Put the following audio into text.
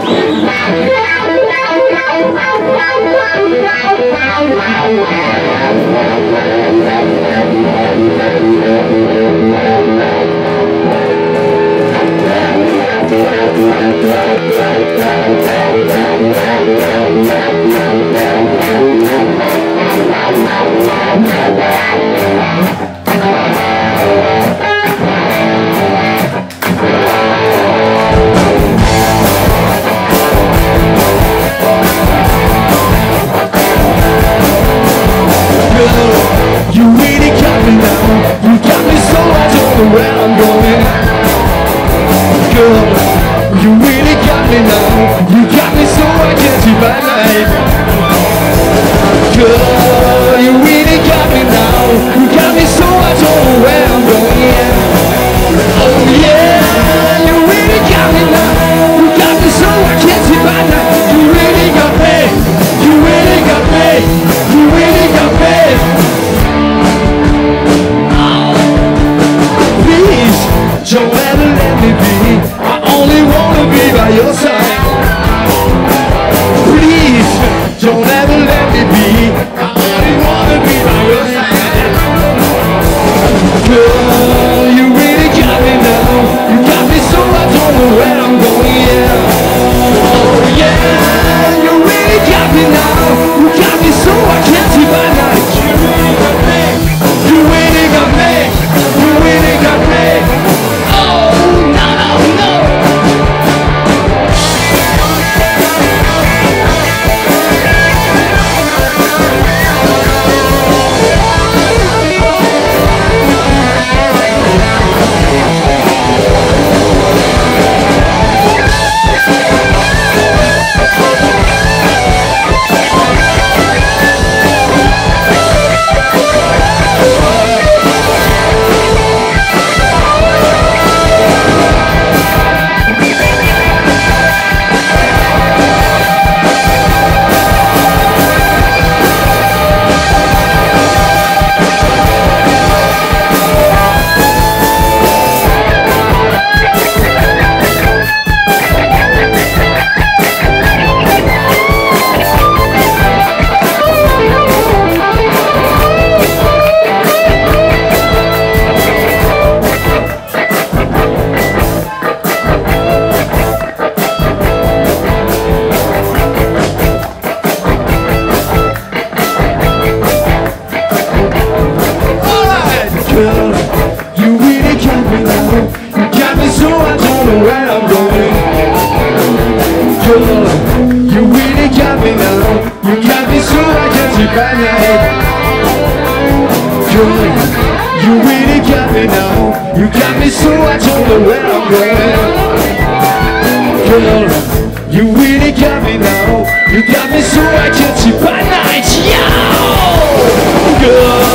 You really got me now. You got me so I don't know where I'm going. Girl, you really got me now. You got me so I can't sleep at night. Girl, you really got me now. You got me so I don't know where I'm going. Oh yeah, you really got me now. You got me so I can't sleep at night. You really got me. You really got me. You really got me. Don't ever let me be. I only wanna be by your side. Please, don't ever let me be. I only wanna be by your side. Girl, you really got me now. You got me so I don't know where I'm going. Yeah. Oh yeah, you really got me now. You got me so I can't sleep at night. You really got me. You really got me. You really got me. You really got me now. You got me so I don't know where I'm going. Girl, you really got me now. You got me so I can't sleep at night. Girl, you really got me now. You got me so I don't know where I'm going. Girl, you really got me now. You got me so I can't sleep at night. Yo! Girl.